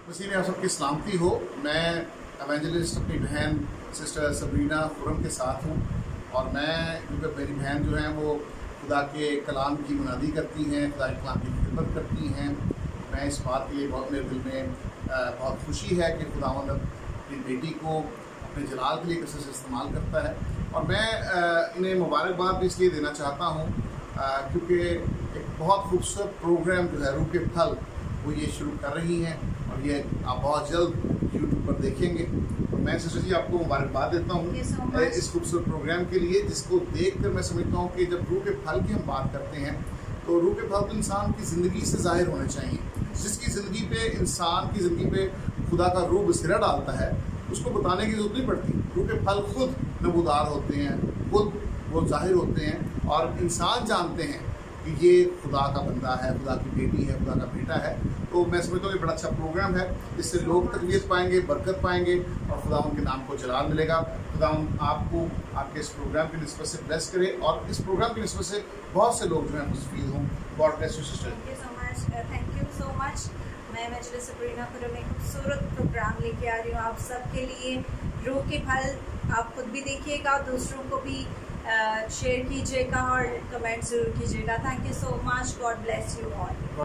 मसीह में आप सबकी सलामती हो। मैं एवेंजलिस्ट अपनी बहन सिस्टर सबरीना खुरम के साथ हूँ और मैं क्योंकि मेरी बहन जो है वो खुदा के कलाम की मुनादी करती हैं, खुदा के कलाम की खिदमत करती हैं। मैं इस बात के लिए बहुत मेरे दिल में बहुत खुशी है कि खुदावंद अपनी बेटी को अपने जलाल के लिए किसी से इस्तेमाल करता है। और मैं इन्हें मुबारकबाद भी इसलिए देना चाहता हूँ क्योंकि एक बहुत खूबसूरत प्रोग्राम जो है रूह के फल वो ये शुरू कर रही हैं और ये आप बहुत जल्द यूट्यूब पर देखेंगे। तो मैं सिस्टर जी आपको मुबारकबाद देता हूँ इस खूबसूरत प्रोग्राम के लिए, जिसको देखकर मैं समझता हूँ कि जब रूह के फल की हम बात करते हैं तो रूह के फल तो इंसान की ज़िंदगी से ज़ाहिर होने चाहिए। जिसकी ज़िंदगी पे इंसान की ज़िंदगी पे खुदा का रूह बसेरा डालता है उसको बताने की ज़रूरत नहीं पड़ती। रूह के फल खुद नमूदार होते हैं, खुद वो ज़ाहिर होते हैं और इंसान जानते हैं कि ये खुदा का बंदा है, खुदा की बेटी है, खुदा का बेटा है। तो मैं समझता हूँ ये बड़ा अच्छा प्रोग्राम है, इससे लोग तकवीत पाएंगे, बरकत पाएंगे और खुदा उनके नाम को जलाल मिलेगा। खुदा आपको आपके इस प्रोग्राम की निस्बत से ब्लेस करे और इस प्रोग्राम की निस्बत से बहुत से लोग जो हैं मुस्तफीद हों। God bless you sister. Thank you so much. मैं एवेंजलिस्ट सबरीना खुरम एक खूबसूरत प्रोग्राम लेके आ रही हूँ आप सबके लिए। रूह के फल आप खुद भी देखिएगा और दूसरों को भी शेयर कीजिएगा और कमेंट ज़रूर कीजिएगा। Thank you so much. God bless you all.